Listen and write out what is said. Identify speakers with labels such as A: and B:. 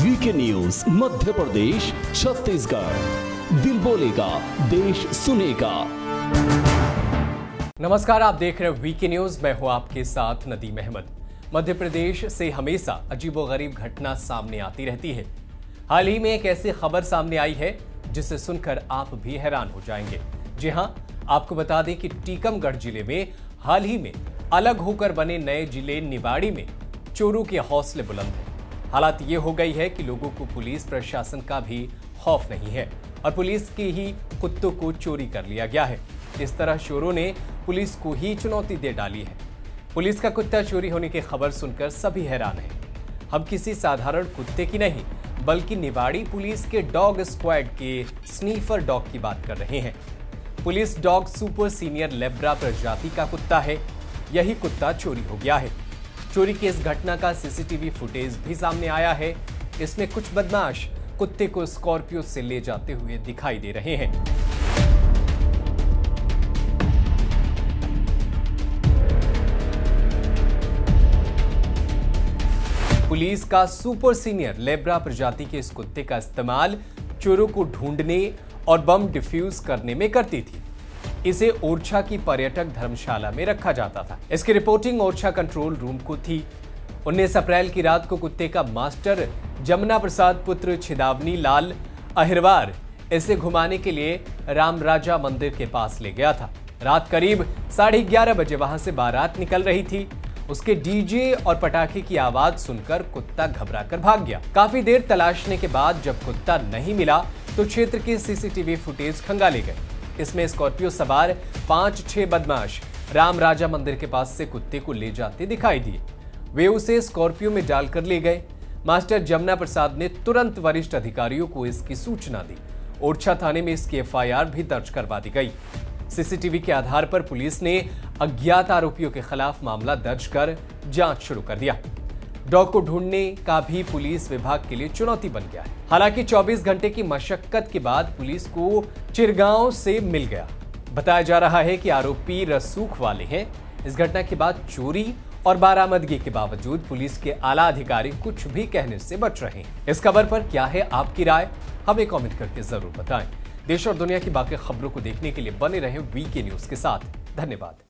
A: VK news Madhya Pradesh Chhattisgarh. दिल बोलेगा, देश सुनेगा।
B: नमस्कार, आप देख रहे हैं वीके न्यूज। मैं हूं आपके साथ नदीम अहमद। मध्य प्रदेश से हमेशा अजीबोगरीब घटना सामने आती रहती है। हाल ही में एक ऐसी खबर सामने आई है जिसे सुनकर आप भी हैरान हो जाएंगे। जी हां, आपको बता दें कि टीकमगढ़ जिले में हाल ही में अलग होकर बने नए जिले निवाड़ी में चोरों के हौसले बुलंद हैं। हालात ये हो गई है कि लोगों को पुलिस प्रशासन का भी खौफ नहीं है और पुलिस के ही कुत्तों को चोरी कर लिया गया है। इस तरह चोरों ने पुलिस को ही चुनौती दे डाली है। पुलिस का कुत्ता चोरी होने की खबर सुनकर सभी हैरान हैं। हम किसी साधारण कुत्ते की नहीं बल्कि निवाड़ी पुलिस के डॉग स्क्वाड के स्नीफर डॉग की बात कर रहे हैं। Police dog super senior labra प्रजाति का कुत्ता है। यही कुत्ता चोरी हो गया है। चोरी की इस घटना का सीसीटीवी फुटेज भी सामने आया है। इसमें कुछ बदमाश कुत्ते को स्कॉर्पियो से ले जाते हुए दिखाई दे रहे हैं। पुलिस का सुपर सीनियर लेब्रा प्रजाति के इस कुत्ते का इस्तेमाल चोरों को ढूंढने और बम डिफ्यूज करने में करती थी। इसे ओरछा की पर्यटक धर्मशाला में रखा जाता था। इसकी रिपोर्टिंग ओरछा कंट्रोल रूम को थी। 19 अप्रैल की रात को कुत्ते का मास्टर जमुना प्रसाद पुत्र छिदावनी लाल अहिरवार इसे घुमाने के लिए रामराजा मंदिर के पास ले गया था। रात करीब 11:30 बजे वहां से बारात निकल रही थी। उसके डीजे और पटाखे की आवाज सुनकर कुत्ता घबराकर भाग गया। काफी देर तलाशने के बाद जब कुत्ता नहीं मिला तो क्षेत्र के सीसीटीवी फुटेज खंगाले गए। इसमें स्कॉर्पियो सवार 5-6 बदमाश रामराजा मंदिर के पास से कुत्ते को ले जाते दिखाई दिए। वे उसे स्कॉर्पियो में डालकर ले गए। मास्टर जमुना प्रसाद ने तुरंत वरिष्ठ अधिकारियों को इसकी सूचना दी। ओरछा थाने में इसकी एफआईआर भी दर्ज करवा दी गई। सीसीटीवी के आधार पर पुलिस ने अज्ञात आरोपियों के खिलाफ मामला दर्ज कर जांच शुरू कर दिया। डॉग को ढूंढने का भी पुलिस विभाग के लिए चुनौती बन गया है। हालांकि 24 घंटे की मशक्कत के बाद पुलिस को चिरगांव से मिल गया। बताया जा रहा है कि आरोपी रसूख वाले हैं। इस घटना के बाद चोरी और बरामदगी के बावजूद पुलिस के आला अधिकारी कुछ भी कहने से बच रहे हैं। इस खबर पर क्या है आपकी राय, हमें कमेंट करके जरूर बताएं। देश और दुनिया की बाकी खबरों को देखने के लिए बने रहें वीके न्यूज के साथ। धन्यवाद।